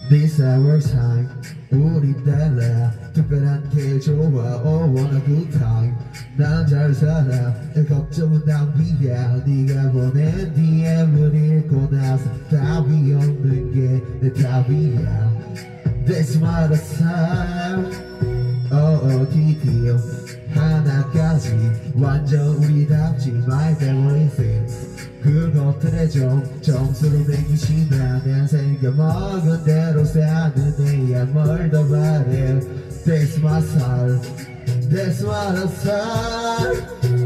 This our time 우리 달라 특별한 게 좋아 Oh wanna good time 난 잘 살아 걱정은 낭비야 네가 보낸 DM을 읽고 나서 답이 없는 게 내 답이야 That's my time 드디어 하나까지 완전 우리답지 My favorite things 그것들에 좀 점수를 매기지 나는 생겨먹은 대로 사는 내야 뭘 더 바래 That's my style That's my style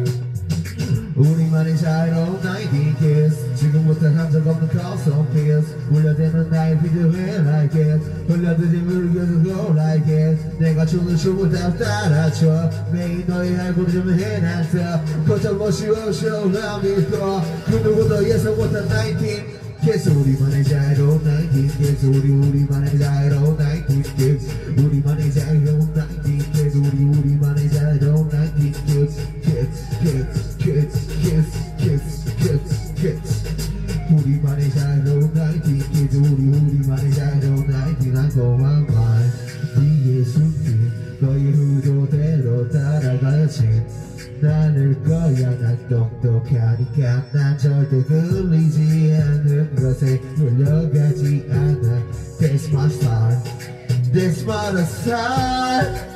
우리만의 자유로운 90 kiss 지금부터 한적 없는 custom kiss 울려대는 나의 비디오에 like it 흘려들이 물겨서 go like it 내가 추는 춤을 다 따라쳐 매일 너의 알고리즘을 해놨어 거쳐보시 오쇼 나 믿고 그 누구도 예상 못한 19 kiss 우리만의 자유로운 19 kiss 우리만의 자유로운 19 kiss 우리만의 자유로운 19 kiss 우리만의 자유로운 19 kiss kiss kiss kiss kiss kiss kiss 우리만의 자유로운 19 kiss 우리만의 자유로운 19 난 고마운 말 네의 숨긴 너의 의도대로 따라가야지 나눌 거야 난 똑똑하니까 난 절대 끌리지 않는 것에 놀려가지 않아 That's my style That's my style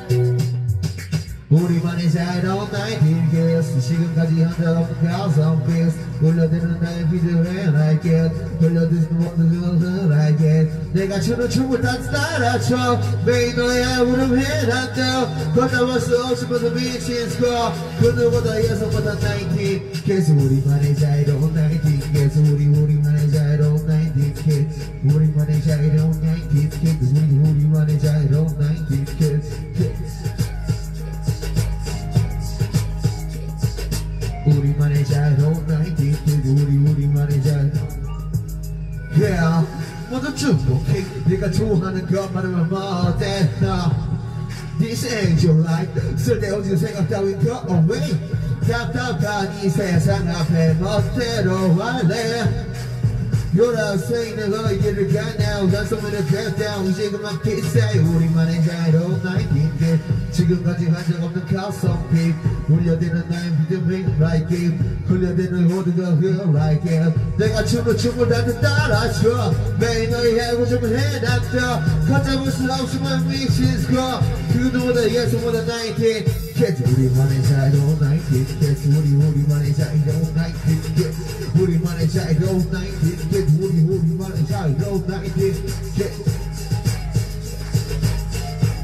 우리만의 자유로운 19 kiss 지금까지 한 적 없는 가성 kiss 울려대는 나의 비디오에 like it 흘려드는 모든 것을 like it 내가 추는 춤을 다 따라쳐 매일 너의 알고름 해놨다 걷어볼 수 없이 모두 미친 스코어 그 누구도 예상 못한 19 kiss 우리만의 자유로운 19 kiss 우리만의 자유로운 19 kiss 우리만의 자유로운 19 kiss 우리만의 자유로운 19 kiss 우리만의 자유로운 19 kiss 우리만의 자유로운 Yeah 모두 축복해 네가 좋아하는 것만으면 뭐대 너 This ain't your life 쓸데없는 생각 따윈 go away 답답한 이 세상 앞에 멋대로 할래 You're not saying 내가 이 길을 가 now 난 소문을 get down 이제 그만 피세 우리만의 자유로운 19 kiss 지금까지 한 적 없는 custom pick 울려대는 나의 비디오에 like it 흘려대는 모든 것을 like it 내가 춤을 다 따라줘 매일 너의 알고즘을 해놨다 걷잡을 수 없으면 미친 스코어 그 누구보다 예상보다 19 kiss 우리만의 자유로운 19 kiss 우리만의 자유로운 19 kiss 우리만의 자유로운 19 kiss 우리만의 자유로운 19 kiss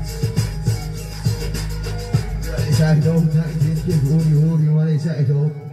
자유로운 19 kiss 우리만의 자유로운